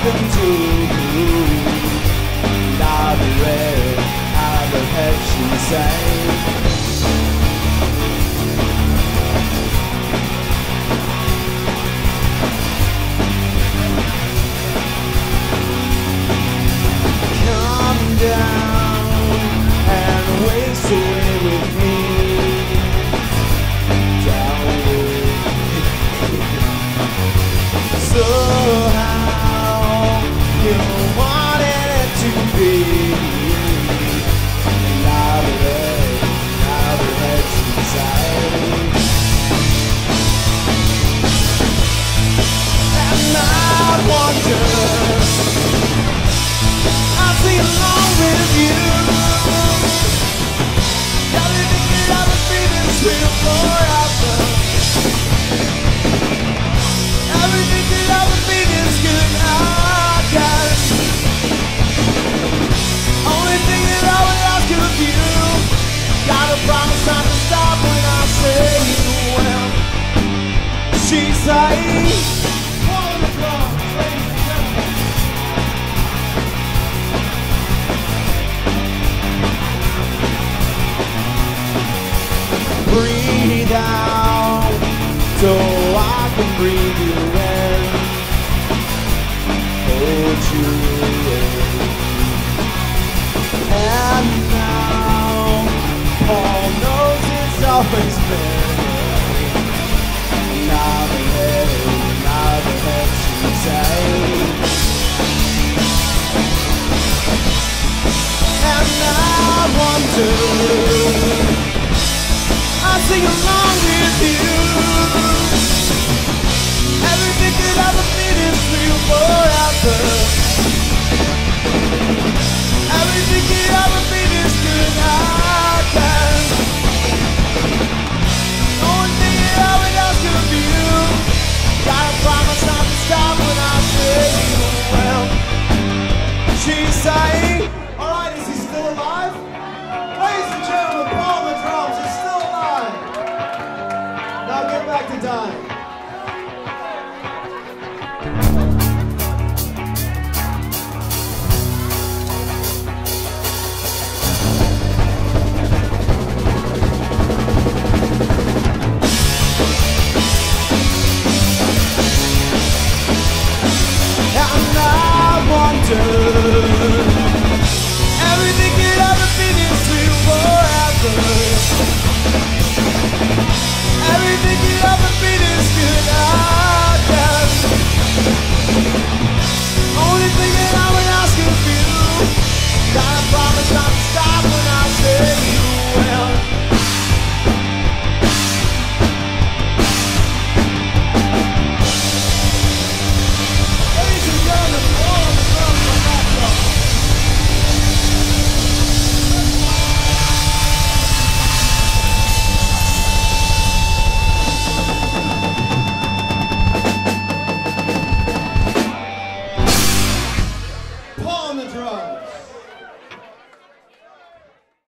can do. I'll be ready, I'll be head, she sang. Come down and waste away with me. Down so how you wanted it to be. I'll be ready to say. And I wonder, I'll sing along with you. Everything that I've been feeling is real forever. Everything that I've been feeling is good, I guess. Only thing that I would ask of you, gotta promise not to stop when I say well. She say, breathe out so I can breathe you in. Hold you in. And now Paul knows it's always been. Now the head, she say. And I wonder, I sing along with you. Everything that I've been is real forever. Everything that I've been is good, I can. Only thing that I would ask of you, gotta promise not to stop when I say well. She's saying, alright, is he still alive? Ladies and gentlemen, Paul the drums is still alive. Now get back to dying. And I wonder, everything that I've been is real forever.